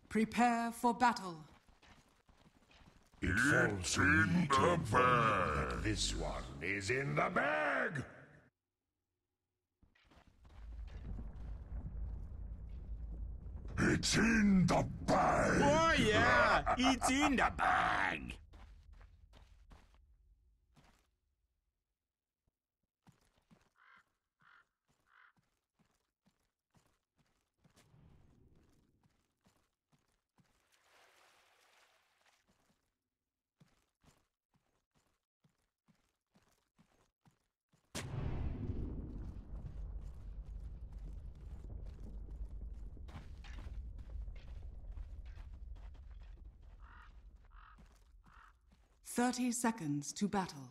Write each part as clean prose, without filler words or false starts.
Prepare for battle. It falls to me to inform you that this one is in the bag! It's in the bag! Oh yeah, it's in the bag! Thirty seconds to battle.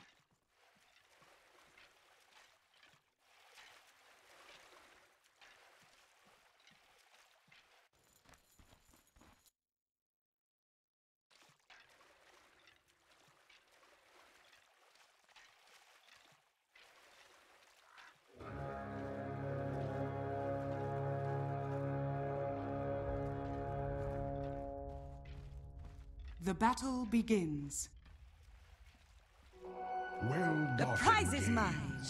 The battle begins. Well, The prize is mine.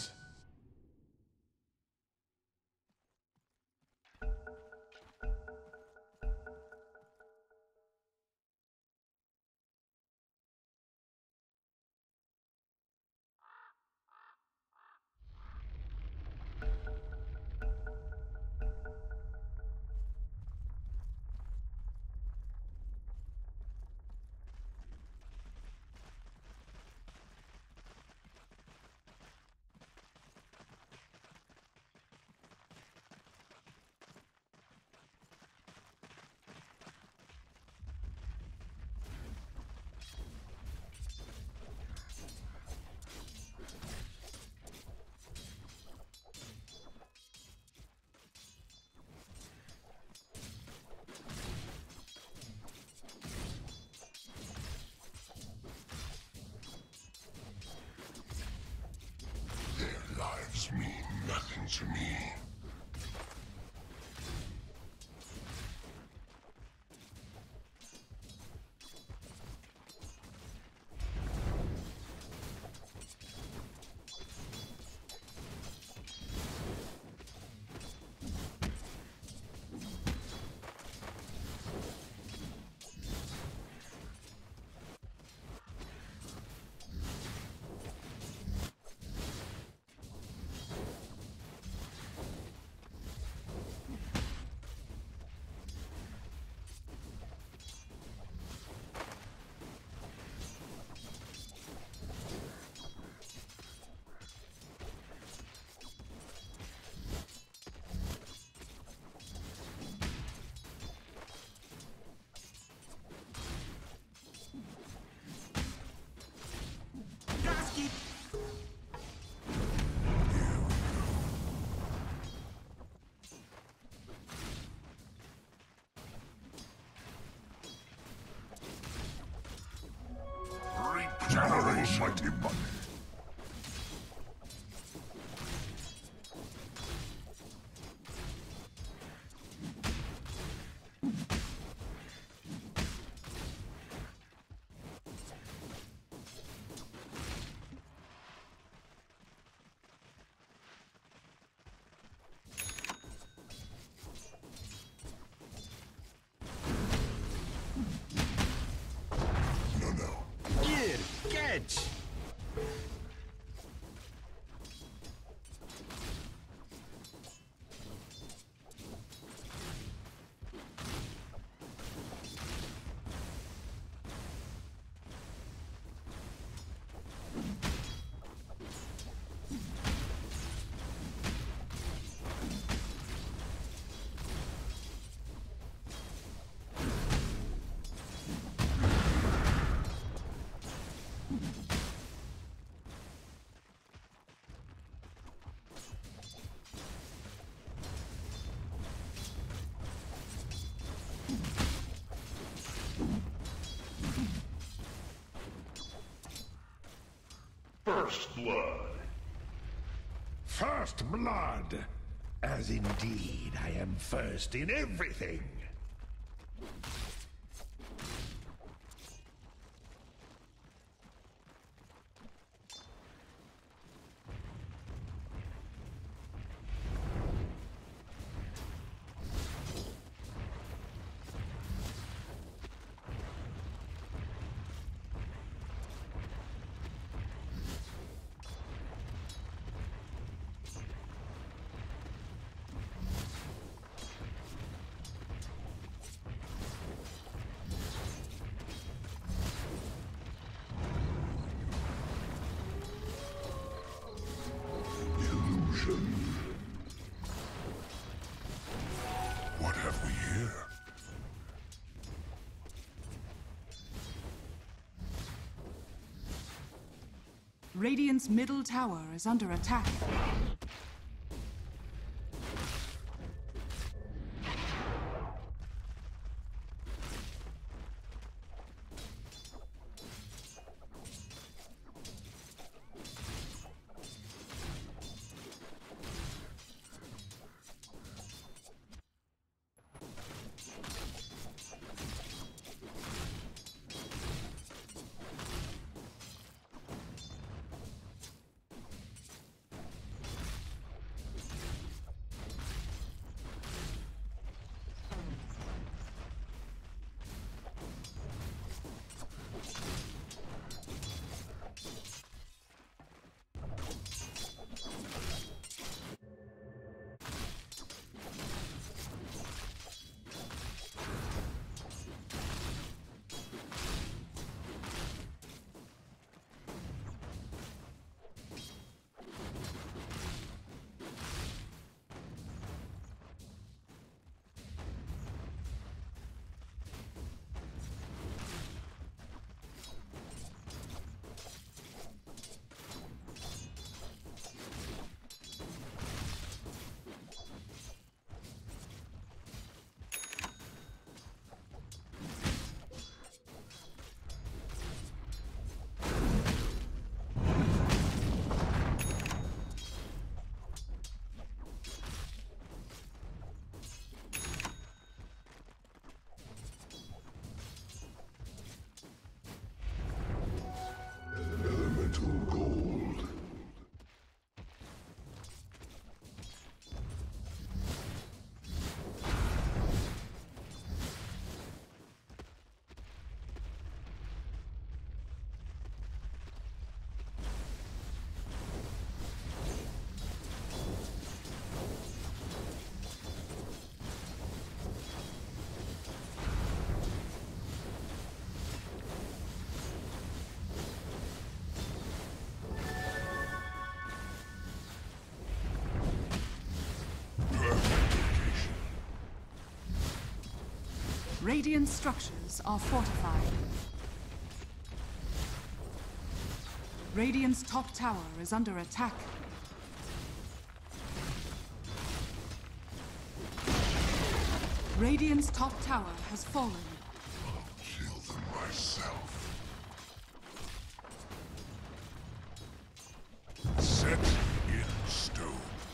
Their lives mean nothing to me. Generation mighty money. Here, catch! First blood. First blood. As indeed I am first in everything. Radiant's middle tower is under attack. Radiant structures are fortified. Radiant's top tower is under attack. Radiant's top tower has fallen. I'll kill them myself. Set in stone.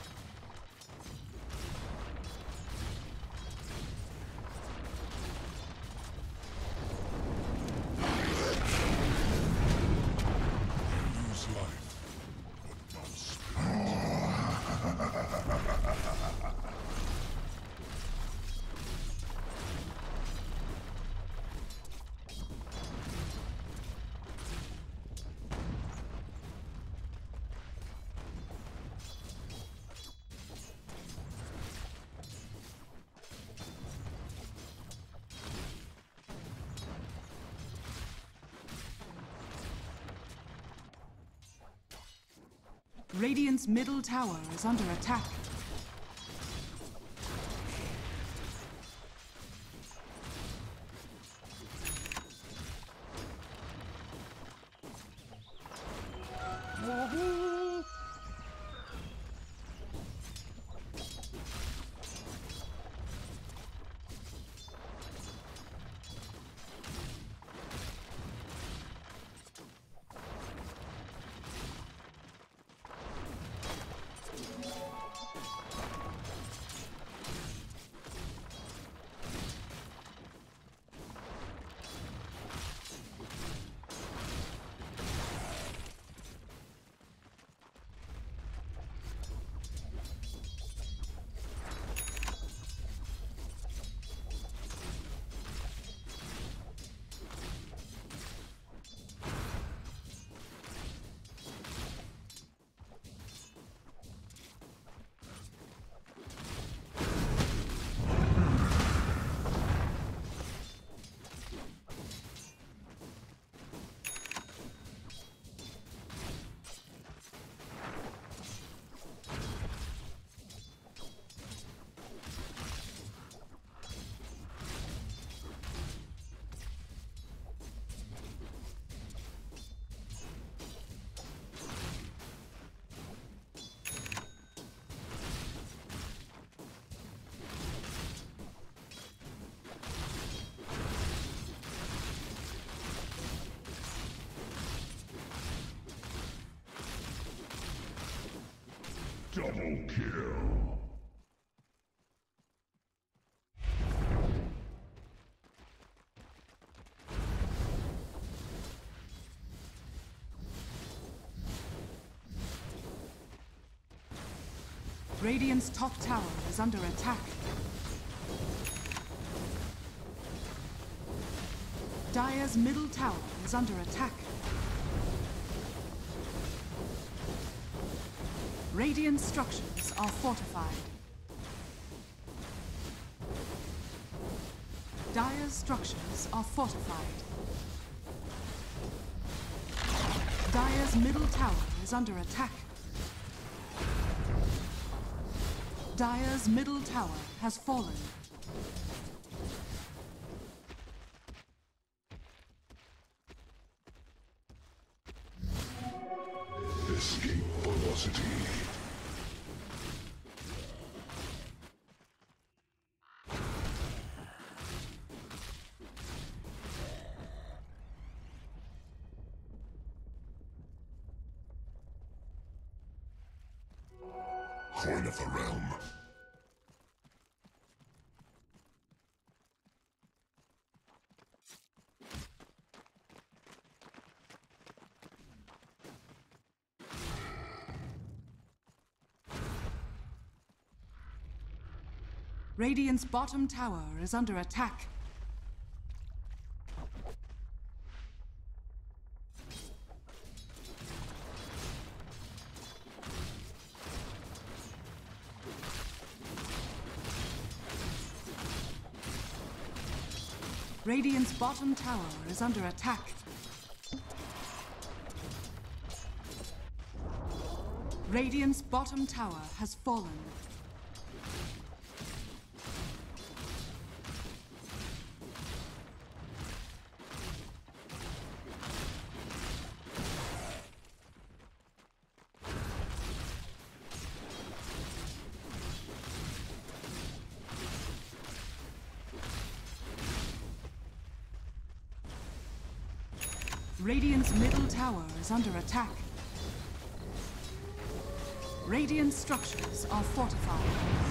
Radiant's middle tower is under attack. Double kill. Radiant's top tower is under attack. Dire's middle tower is under attack. Radiant structures are fortified. Dire's structures are fortified. Dire's middle tower is under attack. Dire's middle tower has fallen. Escape velocity. Coin of the realm. Radiant's bottom tower is under attack. Radiant's bottom tower is under attack. Radiant's bottom tower has fallen. Radiant's middle tower is under attack. Radiant structures are fortified.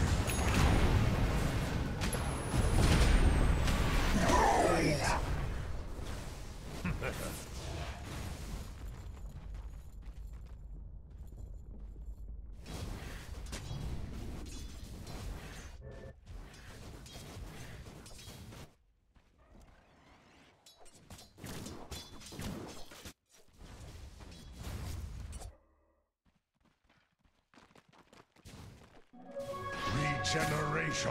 Regeneration.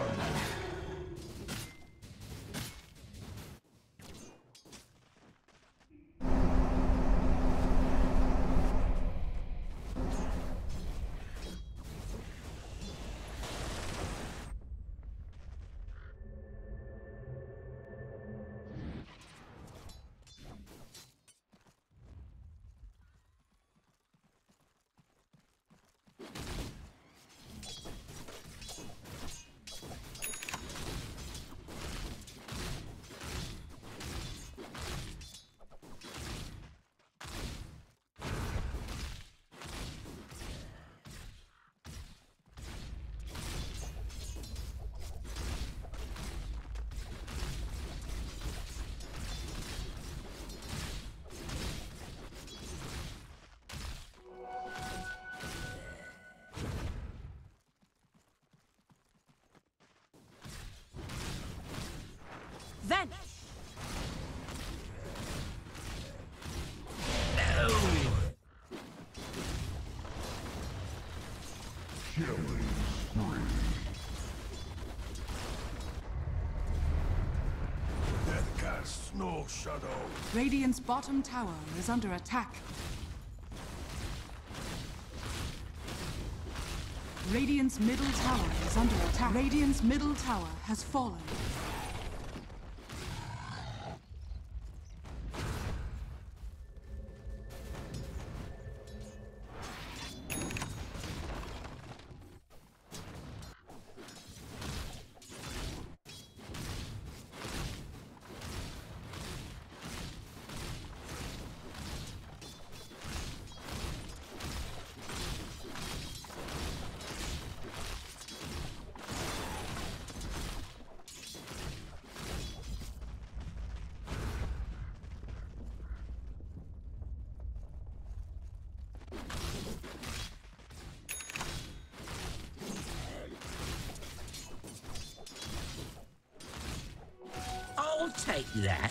Vanish! Killing spree. Death casts no shadow. Radiant's bottom tower is under attack. Radiant's middle tower is under attack. Radiant's middle tower has fallen. take that.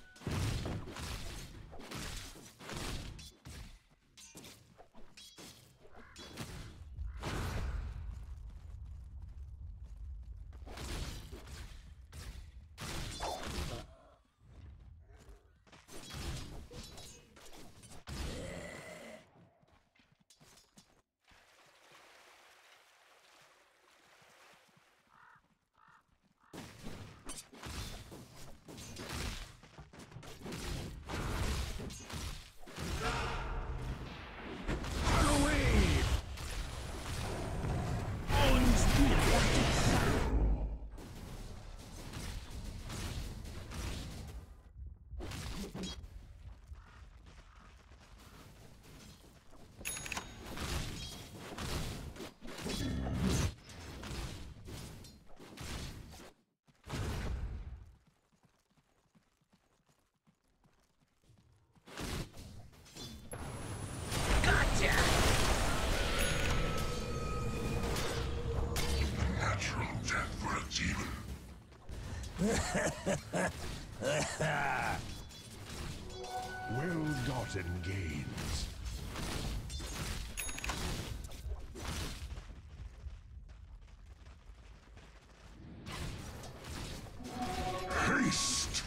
Well-gotten gains. Haste!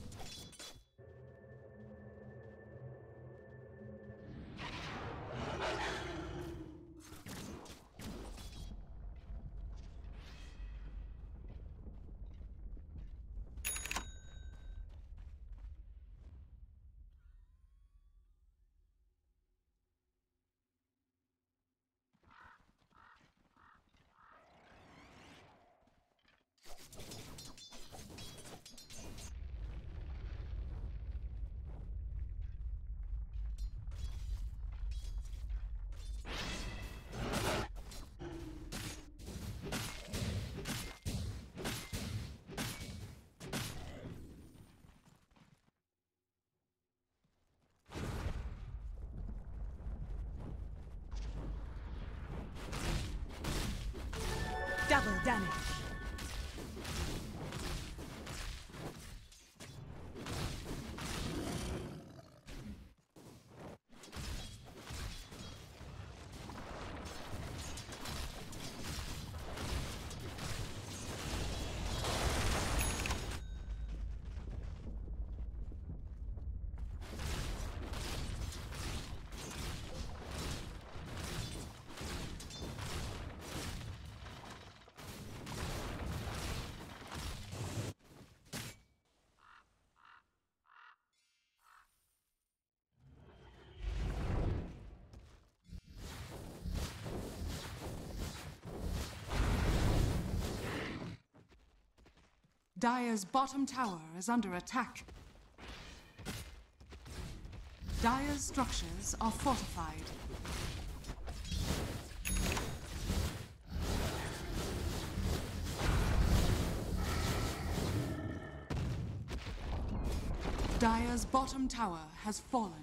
Double damage. Dire's bottom tower is under attack. Dire's structures are fortified. Dire's bottom tower has fallen.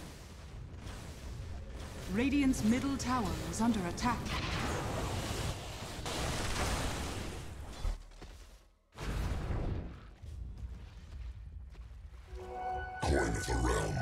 Radiant's middle tower is under attack. Coin of the realm.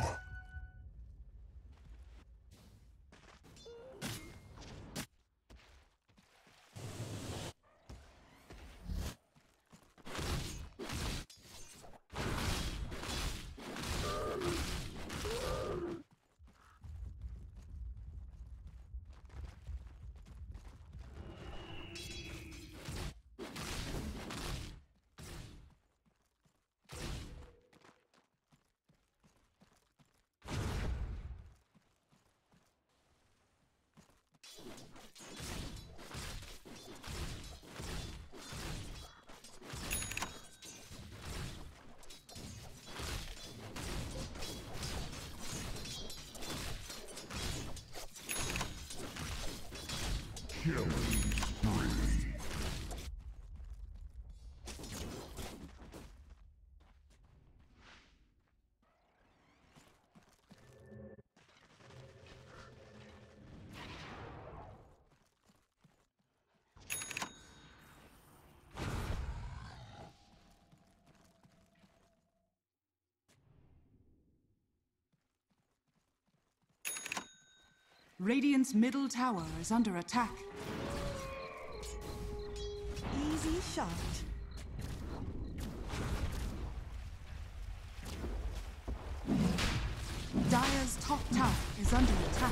Radiant's middle tower is under attack. Easy shot. Dire's top tower is under attack.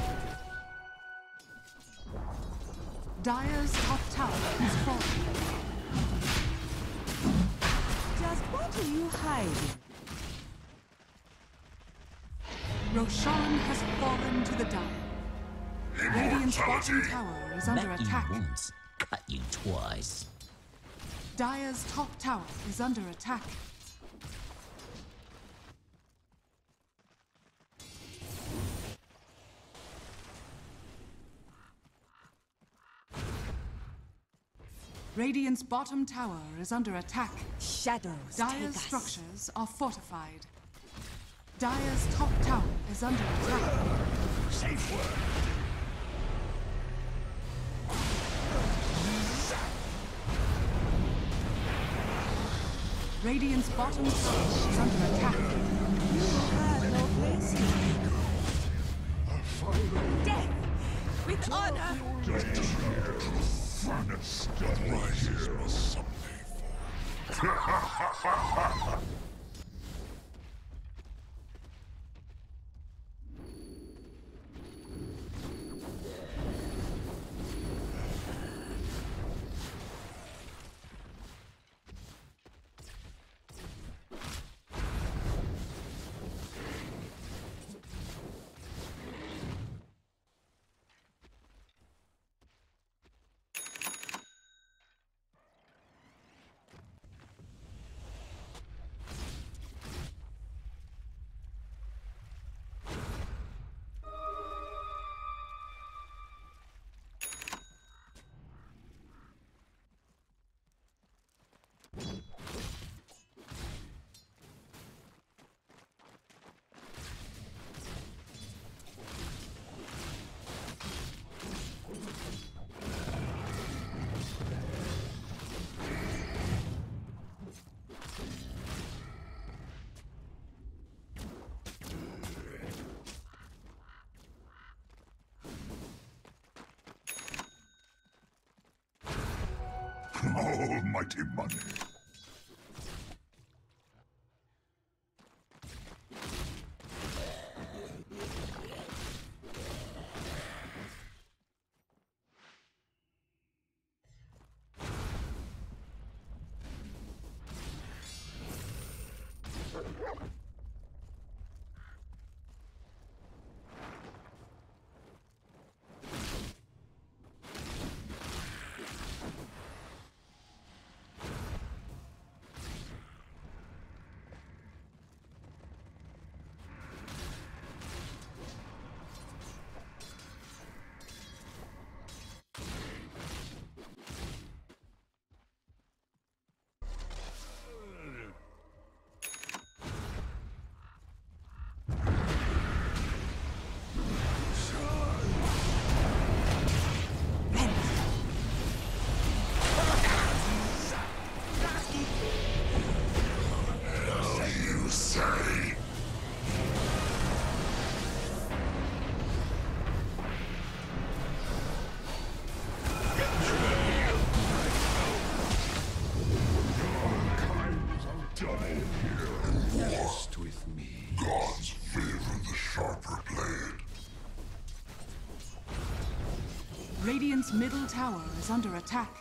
Dire's top tower is falling. Just what are you hiding? Roshan has fallen to the Dire. Radiant's bottom tower is under Met you attack. once, cut you twice. Dire's top tower is under attack. Radiant's bottom tower is under attack. Shadows take Dire's us. structures are fortified. Dire's top tower is under attack. Safe word. Radiant's bottom tower is under attack. You have no place here. Death with honor. Finest rises must someday fall. Almighty money. God's favor the sharper blade. Radiant's middle tower is under attack.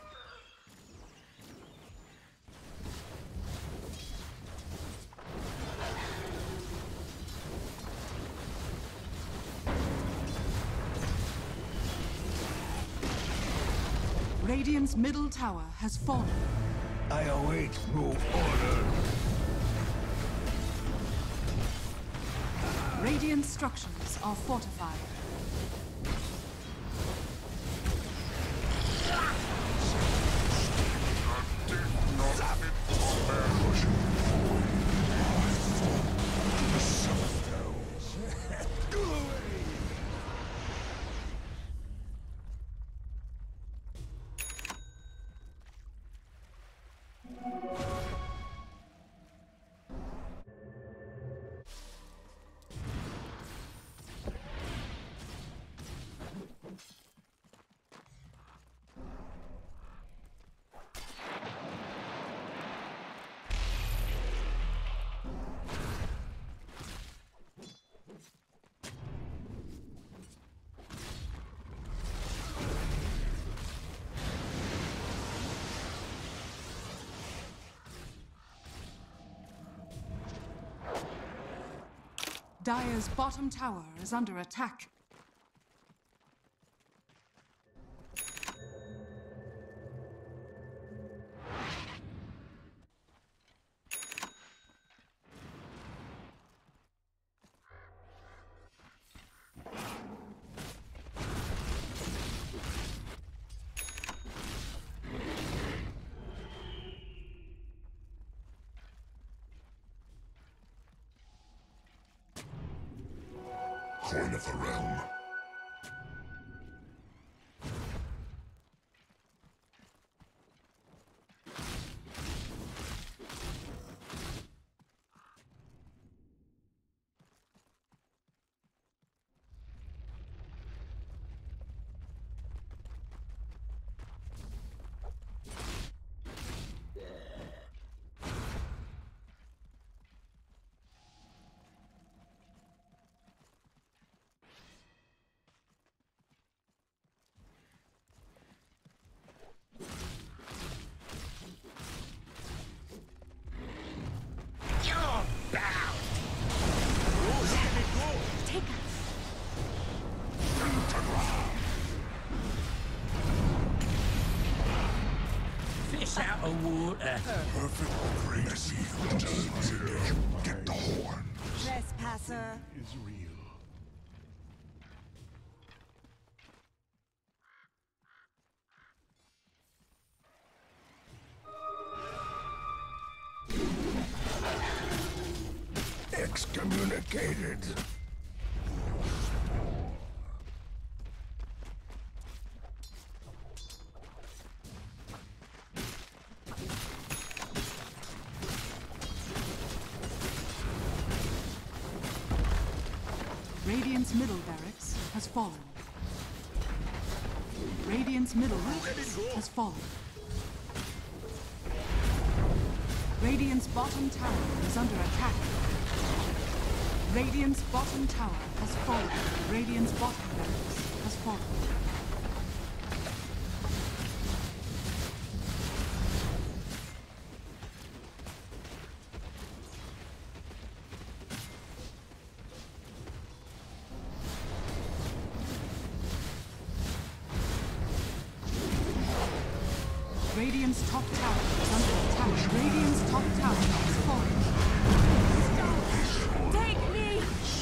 Radiant's middle tower has fallen. I await no order. Radiant structures are fortified. Dire's bottom tower is under attack. Coin of the realm. Fish out of water. Perfect grace. Get the horn. Trespasser. Is real. Excommunicated. Radiant's middle barracks has fallen. Radiant's middle barracks has fallen. Radiant's bottom tower is under attack. Radiant's bottom tower has fallen. Radiant's bottom barracks has fallen. Radiant's top tower is under attack. Radiant's top tower is falling. Take me!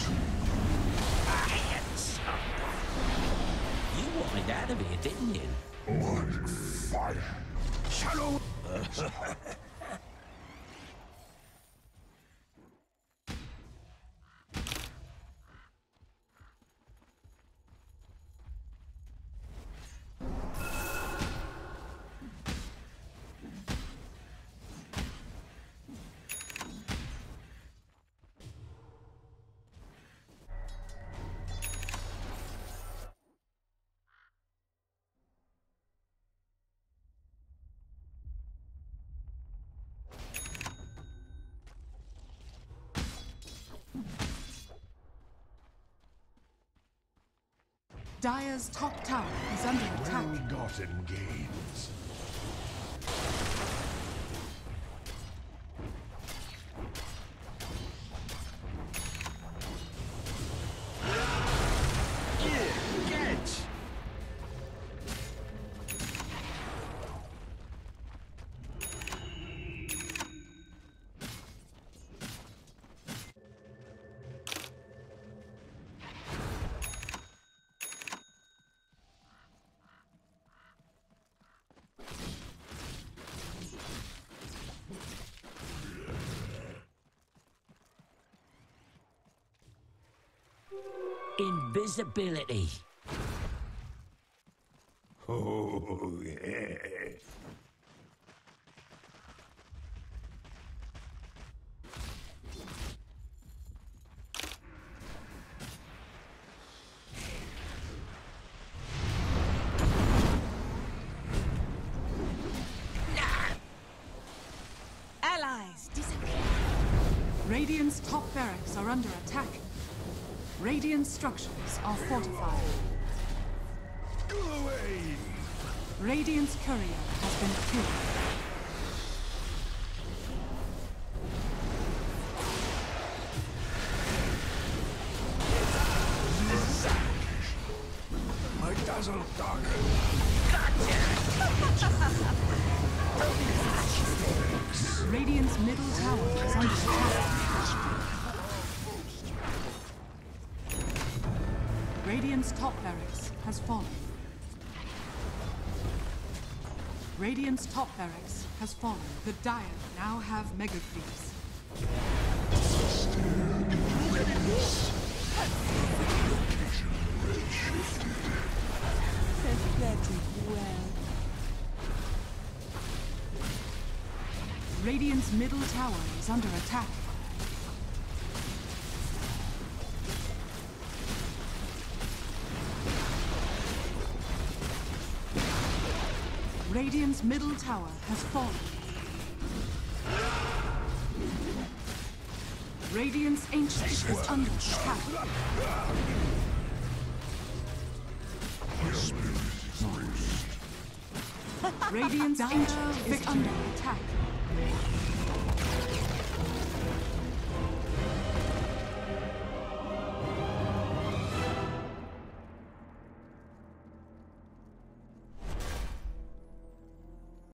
You wanted out of here, didn't you? On fire. Shadow. Dire's top tower is under attack. Well-gotten gains. Catch! Invisibility. Oh, yeah. Allies disappear. Radiant's top barracks are under attack. Radiant structures are fortified. Go away. Radiant's courier has been killed. dazzle darken. Radiant's middle tower is under attack. Radiant's top barracks has fallen. Radiant's top barracks has fallen. The Dire now have mega creeps. Pathetic well. Radiant's middle tower is under attack. Radiant's middle tower has fallen. Radiant's ancient is under attack. Radiant's ancient is under attack.